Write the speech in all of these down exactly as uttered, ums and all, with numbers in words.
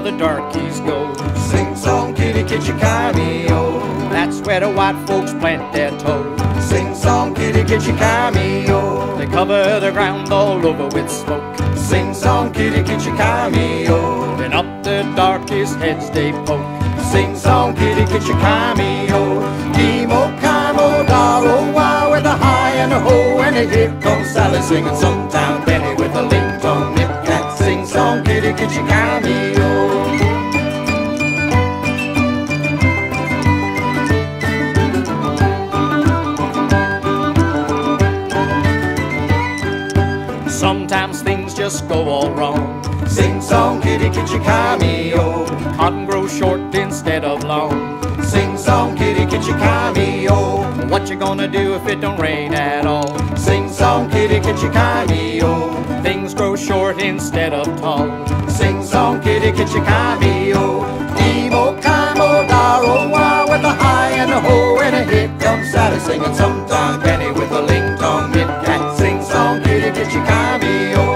the darkies go. Sing song, kitty, kitty, cameo. That's where the white folks plant their toes. Sing song, kitty, kitty, cameo. They cover the ground all over with smoke. Sing song, kitty, kitty, cameo. Then up the darkest heads they poke. Sing song, kitty, kitty, cameo. Demo, camo, daro, wow, with a high and a ho, and here comes Sally singing some town penny with a ling-tong nip-cat. Sing song, kitty, kitty, cameo. Sometimes things just go all wrong. Sing song, kitty, kitty, cameo. Cotton grows short instead of long. Sing song, kitty, kitty, cameo. What you gonna do if it don't rain at all? Sing song, kitty, kitty, cameo. Things grow short instead of tall. Sing song, kitty, kitty, cameo. Emo, camo, daro, wow, with a high and a ho, and here comes Sally singing some town penny with a ling-tong nip-cat. Sing song, kitty, kitty, cameo.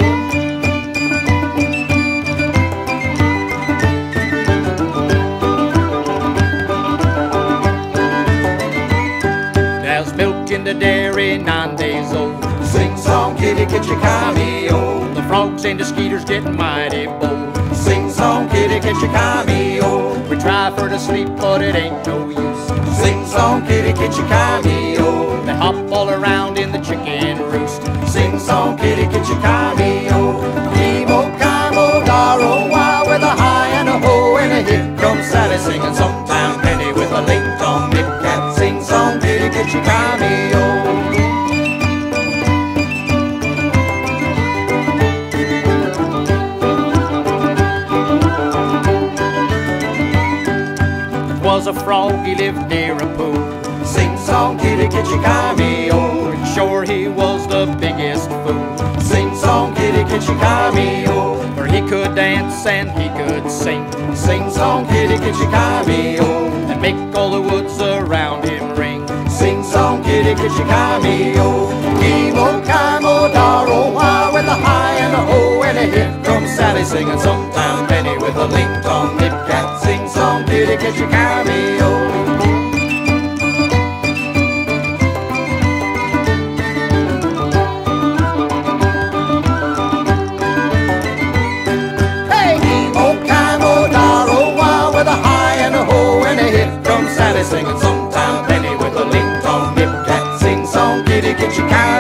There's milk in the dairy, nine days old. Sing song, kitty, kitty, cameo. The frogs and the skeeters getting mighty bold. Sing song, kitty, kitty, cameo. We try for to sleep, but it ain't no use. Sing song, kitty, kitty, cameo. They hop all around in the chicken roost. Sing song, kitty, kitty, cameo. Emo, camo, daro, wow, with a high and a ho, and here comes Sally singing some town penny with a ling-tong nip-cat. Sing song, kitty, kitty, cameo. Was a frog, he lived near a pool. Sing song, kitty, kitty, cameo. Sure, he was the biggest fool. Sing song, kitty, kitty, cameo. For he could dance and he could sing. Sing song, kitty, kitty, cameo. And make all the woods around him ring. Sing song, kitty, kitty, cameo. Emo, camo, daro, wow, with a high and a ho, and here comes Sally singing some town penny with a ling-tong nip-cat. Sing song, kitty, kitty, cameo. Singing some town penny with a ling-tong nip-cat. Sing song, kitty, kitty, cat.